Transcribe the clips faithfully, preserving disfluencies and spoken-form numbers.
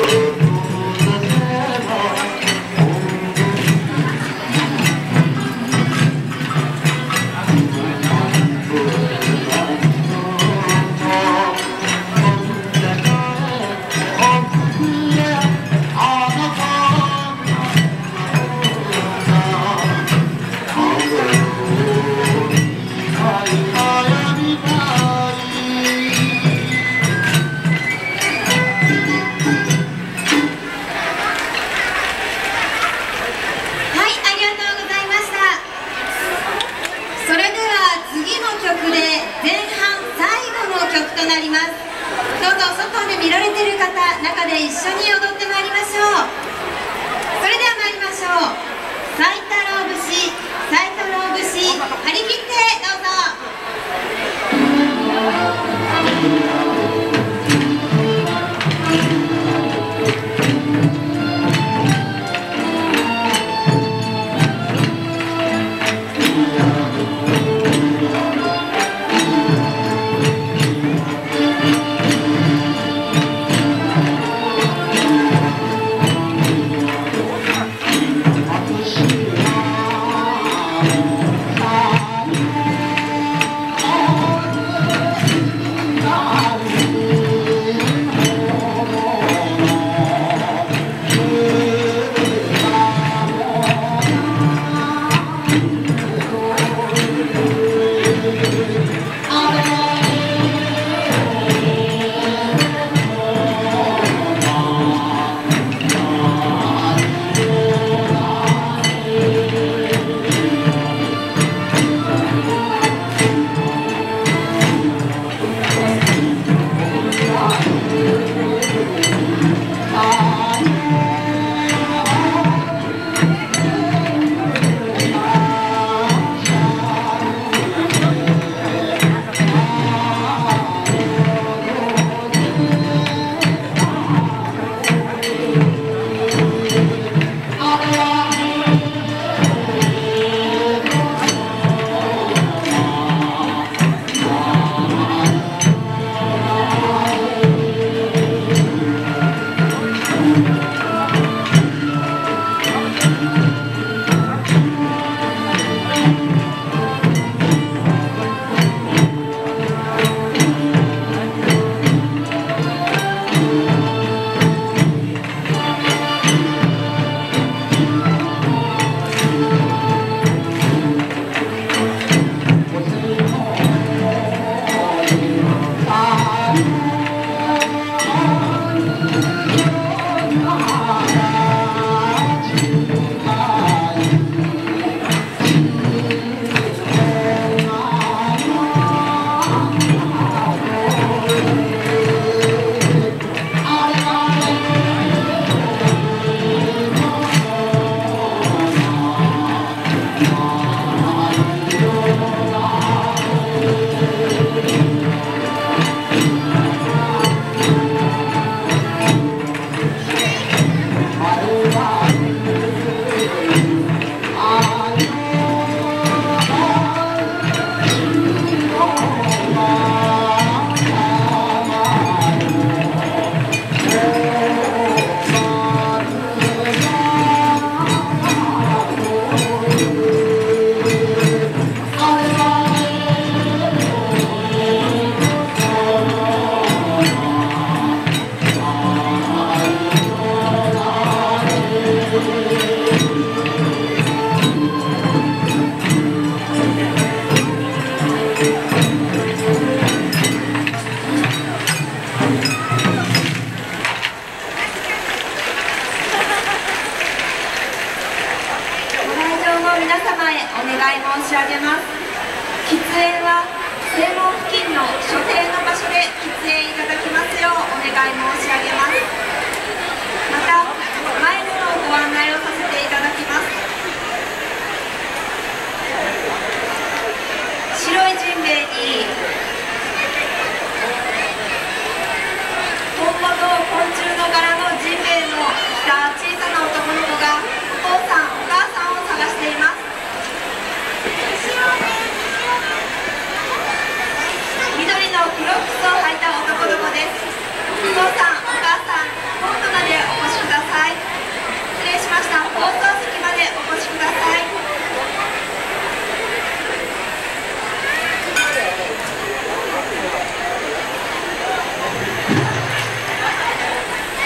となります。どうぞ外で見られている方、中で一緒に踊ってまいりましょう。それでは参りましょう。最太郎節、最太郎節、張り切ってどうぞ。皆様へお願い申し上げます。喫煙は正門付近の所定の場所で喫煙いただきますようお願い申し上げます。また前でのご案内をさせていただきます。白いジンベエにトンボと昆虫の柄のジンベエの着た小さな男の子がお父さんお母さんを探しています。緑の黒靴を履いた男の子です。お父さんお母さん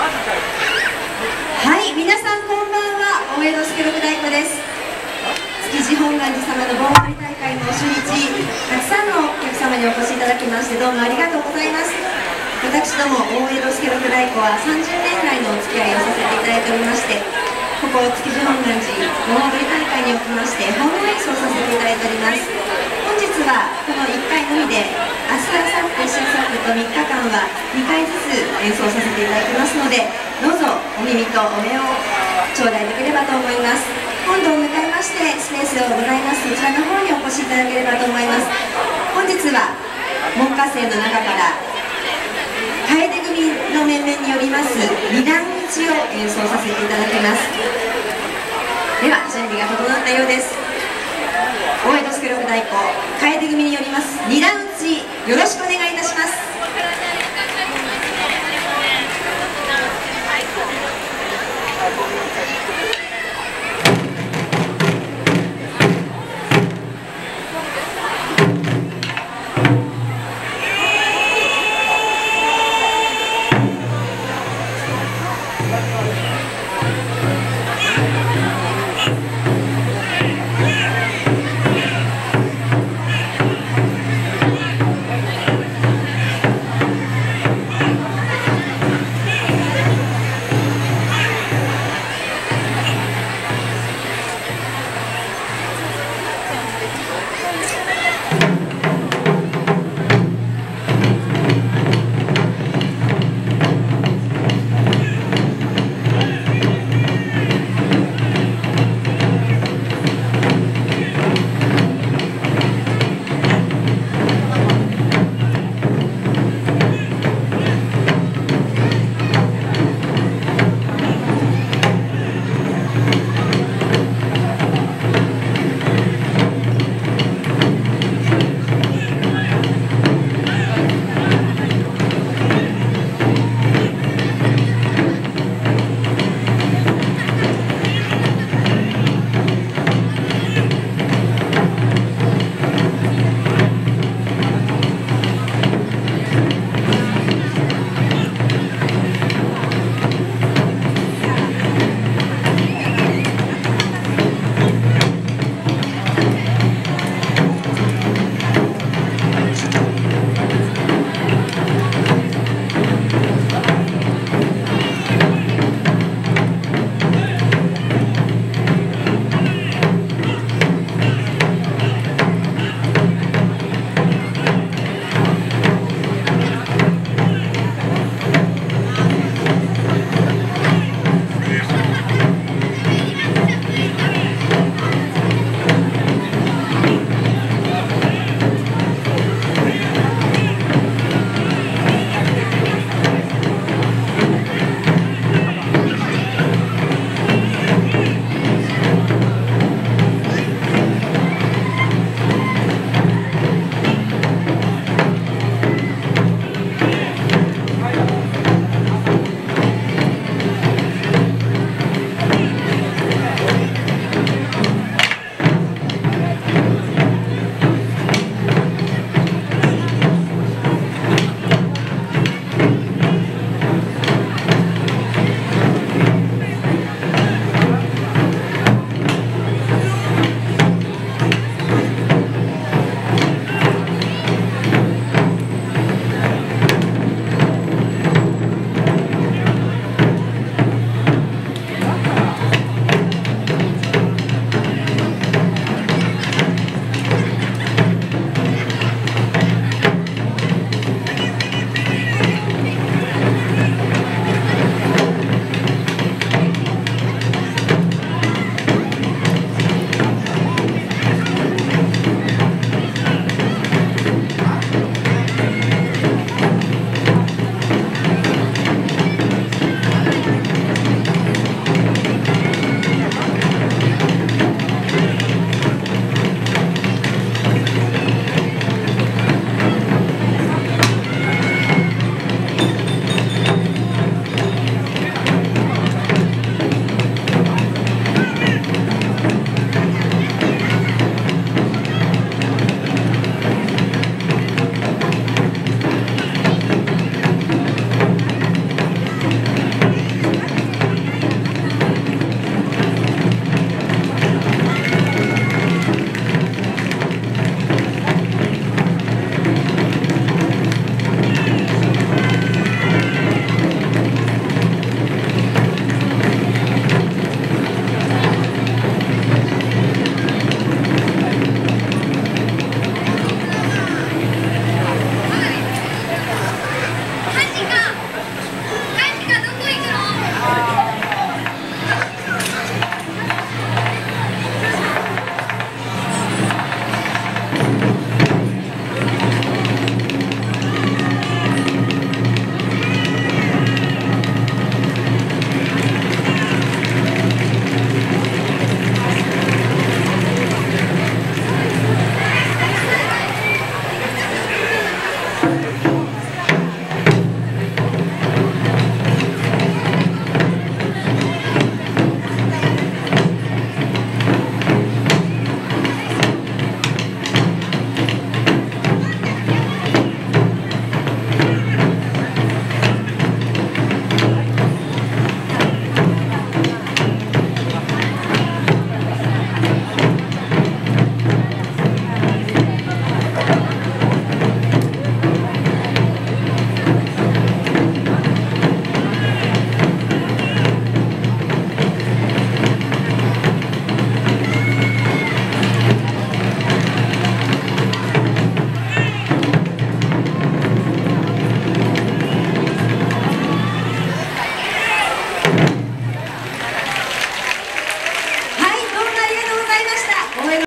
はい、皆さんこんばんは。大江戸助六太鼓です。築地本願寺様の盆踊り大会の初日、たくさんのお客様にお越しいただきまして、どうもありがとうございます。私ども大江戸助六太鼓はさんじゅうねん来のお付き合いをさせていただいておりまして、ここ築地本願寺盆踊り大会におきまして奉納演奏させていただいております。本日はこのいっかいのみで、明日、明後日、しあさってとみっかかんはにかいずつ演奏させていただきますので、どうぞお耳とお目を頂戴できればと思います。本堂を迎えましてスペースがございます、そちらの方にお越しいただければと思います。本日は門下生の中から楓組の面々によります二段打ちを演奏させていただきます。では準備が整ったようです。大江戸助六太鼓楓組によります二段打ち、よろしくお願いいたします。